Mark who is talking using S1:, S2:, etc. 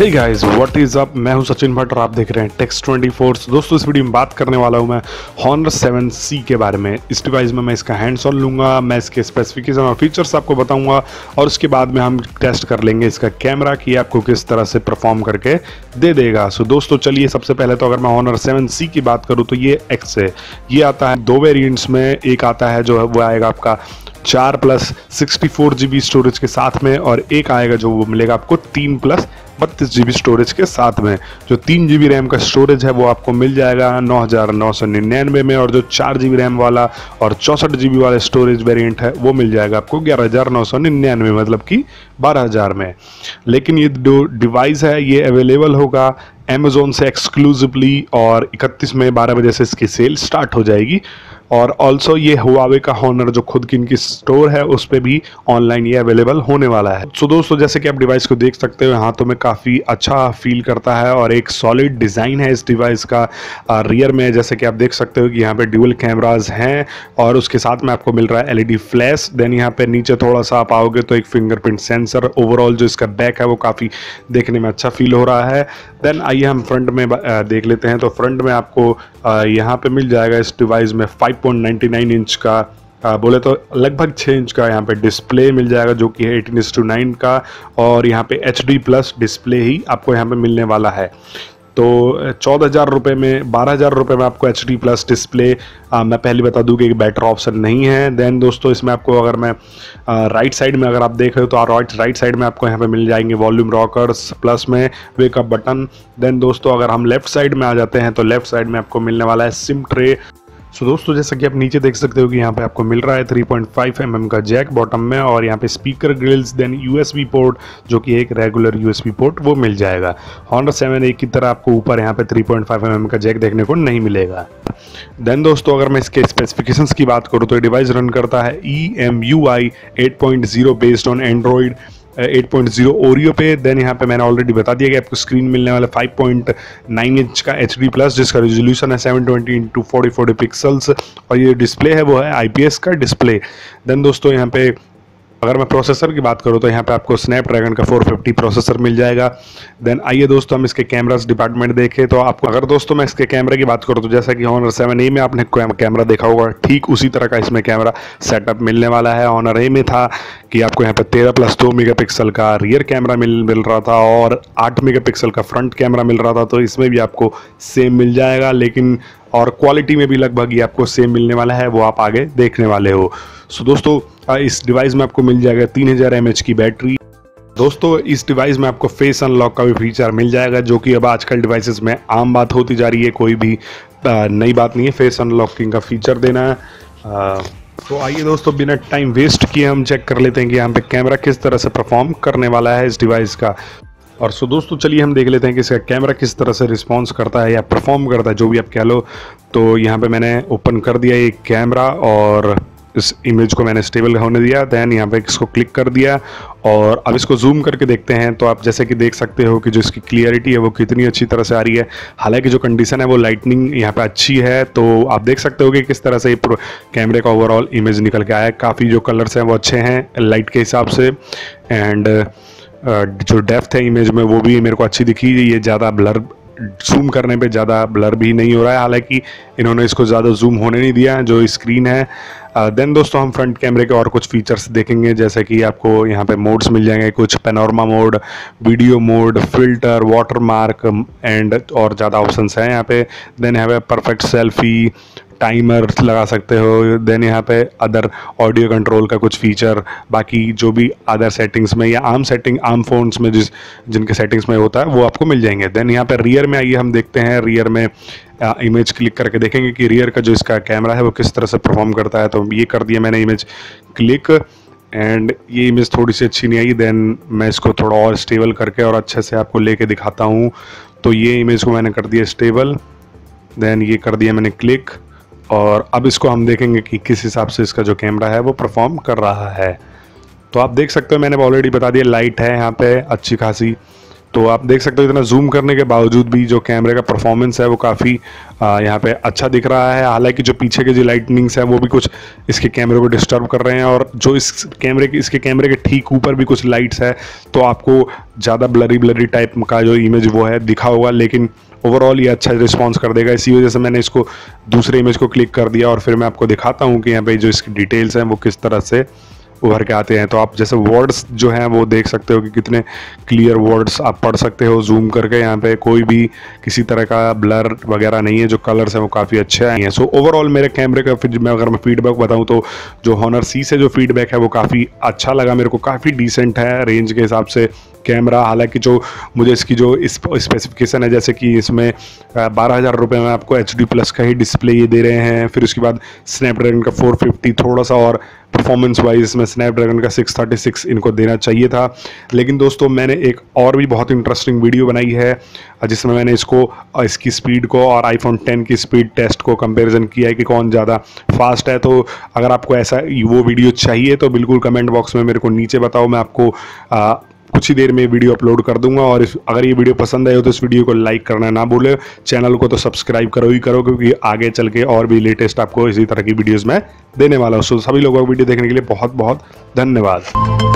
S1: Hey guys what is up. मैं हूं सचिन भट्ट और आप देख रहे हैं टेक्स्ट 24। दोस्तों इस वीडियो में बात करने वाला हूं मैं Honor 7C के बारे में। इस डिवाइस में मैं इसका हैंड्स ऑन लूंगा, मैं इसके स्पेसिफिकेशन और फीचर्स आपको बताऊंगा और उसके बाद में हम टेस्ट कर लेंगे इसका कैमरा कि आपको किस तरह से परफॉर्म करके दे देगा। सो दोस्तों चलिए, सबसे पहले तो अगर मैं Honor 7C की बात करूँ तो ये एक्स है। ये आता है दो वेरियंट्स में। एक आता है जो है वो आएगा आपका 4+64 GB स्टोरेज के साथ में, और एक आएगा जो वो मिलेगा आपको 3+32 GB स्टोरेज के साथ में। जो 3 GB रैम का स्टोरेज है वो आपको मिल जाएगा 9999 में, और जो 4 GB रैम वाला और 64 GB वाला स्टोरेज वेरिएंट है वो मिल जाएगा आपको 11999, मतलब कि 12000 में। लेकिन ये जो डिवाइस है ये अवेलेबल होगा अमेजोन से एक्सक्लूसिवली, और 31 में 12 बजे से इसकी सेल स्टार्ट हो जाएगी। और ऑल्सो ये हुआवे का Honor जो खुद की इनकी स्टोर है उस पर भी ऑनलाइन ये अवेलेबल होने वाला है। सो दोस्तों जैसे कि आप डिवाइस को देख सकते हो, हाथों में काफ़ी अच्छा फील करता है और एक सॉलिड डिज़ाइन है इस डिवाइस का। रियर में जैसे कि आप देख सकते हो कि यहाँ पे ड्यूअल कैमराज हैं और उसके साथ में आपको मिल रहा है एलईडी फ्लैश। देन यहाँ पे नीचे थोड़ा सा आप आओगे तो एक फिंगरप्रिंट सेंसर। ओवरऑल जो इसका बैक है वो काफ़ी देखने में अच्छा फील हो रहा है। देन आइए हम फ्रंट में देख लेते हैं। तो फ्रंट में आपको यहाँ पे मिल जाएगा इस डिवाइस में 5.99 इंच का बोले तो लगभग 6 इंच का यहाँ पे डिस्प्ले मिल जाएगा, जो कि है 18:9 का, और यहाँ पे HD+ डिस्प्ले ही आपको यहाँ पे मिलने वाला है। तो 14,000 रुपये में 12,000 रुपये में आपको HD+ डिस्प्ले। मैं पहले बता दूं कि बेटर ऑप्शन नहीं है। देन दोस्तों इसमें आपको अगर मैं राइट साइड में अगर आप देख रहे हो तो राइट साइड में आपको यहाँ पे मिल जाएंगे वॉल्यूम रॉकर्स, प्लस में वेकअप बटन। देन दोस्तों अगर हम लेफ्ट साइड में आ जाते हैं तो लेफ्ट साइड में आपको मिलने वाला है सिम ट्रे। सो दोस्तों जैसा कि आप नीचे देख सकते हो कि यहाँ पे आपको मिल रहा है 3.5 mm का जैक बॉटम में, और यहाँ पे speaker grills, then USB port जो कि एक रेगुलर USB पोर्ट वो मिल जाएगा। Honor 7A की तरह आपको ऊपर यहाँ पे 3.5 mm का जैक देखने को नहीं मिलेगा। देन दोस्तों अगर मैं इसके स्पेसिफिकेशंस की बात करूँ तो ये डिवाइस रन करता है EMUI 8.0 based on Android 8.0 Oreo पे। देन यहाँ पे मैंने ऑलरेडी बता दिया कि आपको स्क्रीन मिलने वाला 5.9 इंच का HD+, जिसका रेजोल्यूशन है 720x4040 पिक्सल्स, और ये डिस्प्ले है वो है IPS का डिस्प्ले। देन दोस्तों यहाँ पे अगर मैं प्रोसेसर की बात करूँ तो यहाँ पे आपको स्नैपड्रैगन का 450 प्रोसेसर मिल जाएगा। देन आइए दोस्तों हम इसके कैमरास डिपार्टमेंट देखें तो आपको, अगर दोस्तों मैं इसके कैमरे की बात करूँ तो जैसा कि Honor 7A में आपने कैमरा देखा होगा, ठीक उसी तरह का इसमें कैमरा सेटअप मिलने वाला है। Honor A में था कि आपको यहाँ पे 13+2 मेगापिक्सल का रियर कैमरा मिल रहा था और 8 मेगापिक्सल का फ्रंट कैमरा मिल रहा था। तो इसमें भी आपको सेम मिल जाएगा, लेकिन और क्वालिटी में भी लगभग ये आपको सेम मिलने वाला है, वो आप आगे देखने वाले हो। सो दोस्तों इस डिवाइस में आपको मिल जाएगा 3000 mAh की बैटरी। दोस्तों इस डिवाइस में आपको फेस अनलॉक का भी फीचर मिल जाएगा, जो कि अब आजकल डिवाइसेस में आम बात होती जा रही है, कोई भी नई बात नहीं है फेस अनलॉकिंग का फीचर देना। तो आइए दोस्तों बिना टाइम वेस्ट किए हम चेक कर लेते हैं कि यहाँ पे कैमरा किस तरह से परफॉर्म करने वाला है इस डिवाइस का। और सो दोस्तों चलिए हम देख लेते हैं कि इसका कैमरा किस तरह से रिस्पॉन्स करता है या परफॉर्म करता है, जो भी आप कह लो। तो यहाँ पे मैंने ओपन कर दिया ये कैमरा और इस इमेज को मैंने स्टेबल होने दिया। दैन यहाँ पे इसको क्लिक कर दिया और अब इसको जूम करके देखते हैं। तो आप जैसे कि देख सकते हो कि जो इसकी क्लियरिटी है वो कितनी अच्छी तरह से आ रही है। हालांकि जो कंडीशन है वो लाइटनिंग यहाँ पे अच्छी है, तो आप देख सकते हो कि किस तरह से ये कैमरे का ओवरऑल इमेज निकल के आया है। काफ़ी जो कलर्स हैं वो अच्छे हैं लाइट के हिसाब से, एंड जो डेप्थ है इमेज में वो भी मेरे को अच्छी दिखी। ये ज़्यादा ब्लर, जूम करने पे ज़्यादा ब्लर भी नहीं हो रहा है, हालांकि इन्होंने इसको ज़्यादा जूम होने नहीं दिया जो स्क्रीन है। देन दोस्तों हम फ्रंट कैमरे के और कुछ फीचर्स देखेंगे, जैसे कि आपको यहाँ पे मोड्स मिल जाएंगे, कुछ panorama mode, video mode, filter, watermark and और ज़्यादा ऑप्शंस हैं यहाँ पे। देन यहाँ पे परफेक्ट सेल्फी, टाइमर लगा सकते हो। देन यहाँ पे अदर ऑडियो कंट्रोल का कुछ फीचर, बाकी जो भी अदर सेटिंग्स में या आम फोन्स में जिनके सेटिंग्स में होता है वो आपको मिल जाएंगे। देन यहाँ पे रियर में आइए हम देखते हैं, रियर में इमेज क्लिक करके देखेंगे कि रियर का जो इसका कैमरा है वो किस तरह से परफॉर्म करता है। तो ये कर दिया मैंने इमेज क्लिक, एंड ये इमेज थोड़ी सी अच्छी नहीं आई। देन मैं इसको थोड़ा और स्टेबल करके और अच्छे से आपको लेके दिखाता हूँ। तो ये इमेज को मैंने कर दिया स्टेबल, देन ये कर दिया मैंने क्लिक, और अब इसको हम देखेंगे कि किस हिसाब से इसका जो कैमरा है वो परफॉर्म कर रहा है। तो आप देख सकते हो मैंने ऑलरेडी बता दिया, लाइट है यहाँ पे अच्छी खासी, तो आप देख सकते हो इतना जूम करने के बावजूद भी जो कैमरे का परफॉर्मेंस है वो काफ़ी यहाँ पे अच्छा दिख रहा है। हालांकि जो पीछे के जो लाइटनिंग्स है वो भी कुछ इसके कैमरे को डिस्टर्ब कर रहे हैं, और जो इसके कैमरे के ठीक ऊपर भी कुछ लाइट्स है, तो आपको ज़्यादा ब्लरी टाइप का जो इमेज वो है दिखा होगा, लेकिन ओवरऑल ये अच्छा रिस्पॉन्स कर देगा। इसी वजह से मैंने इसको दूसरे इमेज को क्लिक कर दिया और फिर मैं आपको दिखाता हूँ कि यहाँ पे जो इसकी डिटेल्स हैं वो किस तरह से उभर के आते हैं। तो आप जैसे वर्ड्स जो हैं वो देख सकते हो कि कितने क्लियर वर्ड्स आप पढ़ सकते हो जूम करके। यहाँ पे कोई भी किसी तरह का ब्लर वगैरह नहीं है, जो कलर्स हैं वो काफ़ी अच्छे हैं। सो ओवरऑल मेरे कैमरे का फिर मैं अगर मैं फीडबैक बताऊँ तो जो Honor C से जो फीडबैक है वो काफ़ी अच्छा लगा मेरे को, काफ़ी डिसेंट है रेंज के हिसाब से कैमरा। हालांकि जो मुझे इसकी जो स्पेसिफिकेशन है, जैसे कि इसमें 12,000 रुपये में आपको HD+ का ही डिस्प्ले ये दे रहे हैं, फिर उसके बाद स्नैपड्रैगन का 450, थोड़ा सा और परफॉर्मेंस वाइज इसमें स्नैपड्रैगन का 636 इनको देना चाहिए था। लेकिन दोस्तों मैंने एक और भी बहुत इंटरेस्टिंग वीडियो बनाई है जिसमें मैंने इसकी स्पीड को और iPhone 10 की स्पीड टेस्ट को कंपैरिजन किया है कि कौन ज़्यादा फास्ट है। तो अगर आपको ऐसा वो वीडियो चाहिए तो बिल्कुल कमेंट बॉक्स में मेरे को नीचे बताओ, मैं आपको कुछ ही देर में वीडियो अपलोड कर दूंगा। और अगर ये वीडियो पसंद आए हो तो इस वीडियो को लाइक करना ना भूले, चैनल को तो सब्सक्राइब करो ही करो, क्योंकि आगे चल के और भी लेटेस्ट आपको इसी तरह की वीडियोस में देने वाला हूँ। सो सभी लोगों को वीडियो देखने के लिए बहुत बहुत धन्यवाद।